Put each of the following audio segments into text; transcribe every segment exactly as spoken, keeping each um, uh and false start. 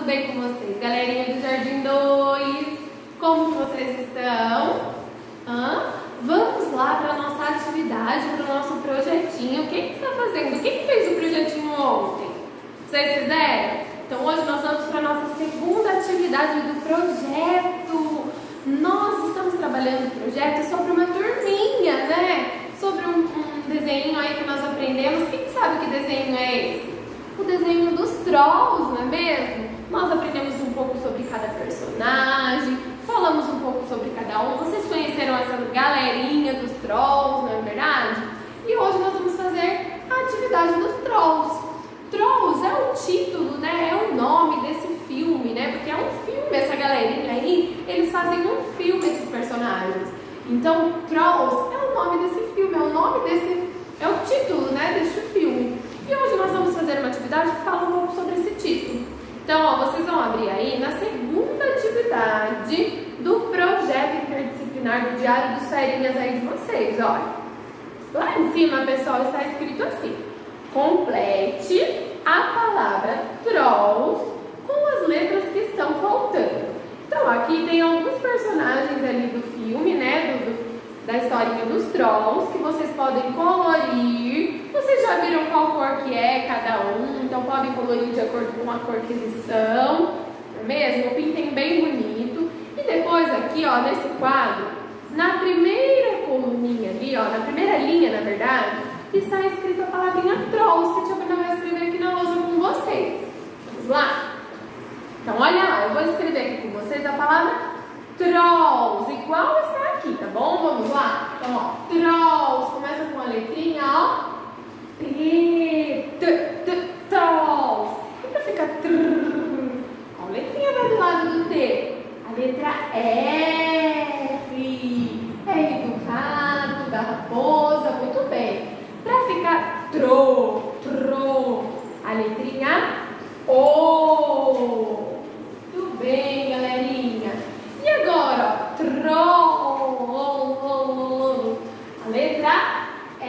tudo bem com vocês? Galerinha do Jardim dois, como que vocês estão? Hã? Vamos lá para a nossa atividade, para o nosso projetinho. Quem que está fazendo? Quem que fez o projetinho ontem? Vocês fizeram? Então hoje nós vamos para a nossa segunda atividade do projeto. Nós estamos trabalhando o projeto sobre uma turminha, né? Sobre um, um desenho aí que nós aprendemos. Quem sabe que desenho é esse? O desenho dos Trolls, não é mesmo? Nós aprendemos um pouco sobre cada personagem, falamos um pouco sobre cada um. Vocês conheceram essa galerinha dos Trolls, não é verdade? E hoje nós vamos fazer a atividade dos Trolls. Trolls é o título, né? É o nome desse filme, né? Porque é um filme, essa galerinha aí, eles fazem um filme, esses personagens. Então, Trolls é o nome desse filme, é o nome desse, é o título, né, deste filme. E hoje nós vamos fazer uma atividade que fala um pouco sobre esse título. Então, ó, vocês vão abrir aí na segunda atividade do projeto interdisciplinar do Diário dos Ferinhas aí de vocês, olha. Lá em cima, pessoal, está escrito assim: complete a palavra Trolls com as letras que estão faltando. Então, aqui tem alguns personagens ali do filme, né, do, do, da historinha dos Trolls, que vocês podem colorir. Vocês já viram qual cor que é cada um, então podem colorir de acordo com a cor que eles são, não é mesmo? Pintem bem bonito. E depois aqui, ó, nesse quadro, na primeira coluninha ali, ó, na primeira linha, na verdade, está escrita a palavrinha Trolls, que a tia Bruna vai escrever aqui na lousa com vocês. Vamos lá? Então, olha lá, eu vou escrever aqui com vocês a palavra Trolls, igual está aqui, tá bom? Vamos lá? Então, ó, Trolls, começa com a letrinha, ó. T, T, T, Trolls. E pra ficar trrr, qual letrinha vai do lado do T? A letra R. R do rato, da raposa, muito bem. Pra ficar tro, tro, a letrinha O. Muito bem, galerinha. E agora, ó, troll, a letra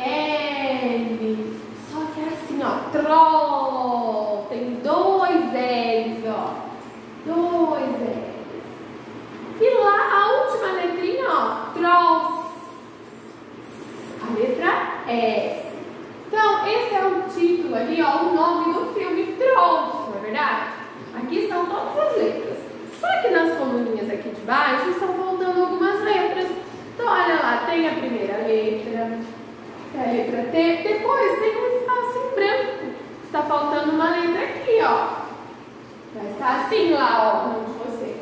L. Só que é assim, ó, troll. Tem dois L's, ó. Dois L's. E lá, a última letrinha, ó, trolls. A letra S. Então, esse é o título ali, ó, o nome do filme Trolls, não é verdade? Aqui estão todas as letras. Só que nas coluninhas aqui de baixo estão faltando algumas letras. Então, olha lá, tem a primeira letra, tem a letra T, depois tem um espaço em branco. Está faltando uma letra aqui, ó. Vai estar assim lá, ó, no de vocês.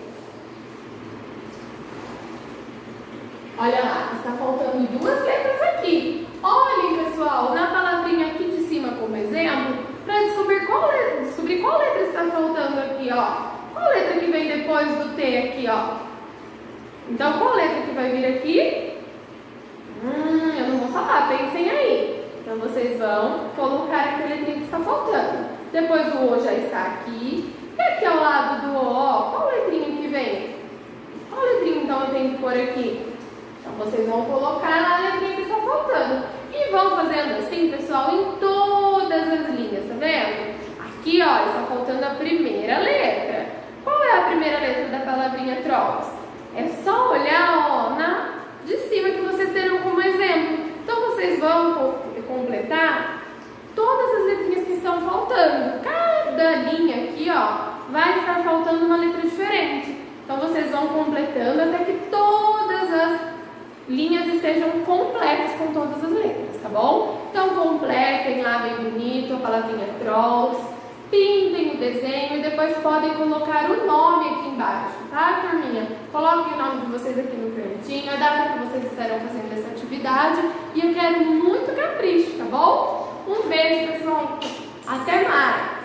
Olha lá, está faltando duas letras aqui. Olhem, pessoal, na palavrinha aqui de cima como exemplo, para descobrir qual letra, descobrir qual letra está faltando aqui, ó. Qual letra que vem depois do T aqui, ó? Então, qual letra que vai vir aqui? Hum, eu não vou falar, pensem aí. Então, vocês vão colocar aqui a letrinha que está faltando. Depois o O já está aqui. E aqui ao lado do O, ó, qual letrinha que vem? Qual letrinha, então, eu tenho que pôr aqui? Então, vocês vão colocar a letrinha que está faltando. E vão fazendo assim, pessoal, em todas as linhas, tá vendo? Aqui, ó, está faltando a primeira letra. Qual é a primeira letra da palavrinha Trolls? É só olhar, ó, na de cima que vocês terão como exemplo. Então, vocês vão completar todas as letrinhas que estão faltando. Cada linha aqui, ó, vai estar faltando uma letra diferente. Então, vocês vão completando até que todas as linhas estejam completas com todas as letras, tá bom? Então, completem lá bem bonito a palavrinha Trolls. Pintem o desenho e depois podem colocar o nome aqui embaixo, tá, turminha? Coloquem o nome de vocês aqui no cantinho, a data que vocês estarão fazendo essa atividade. E eu quero muito capricho, tá bom? Um beijo, pessoal. Até mais!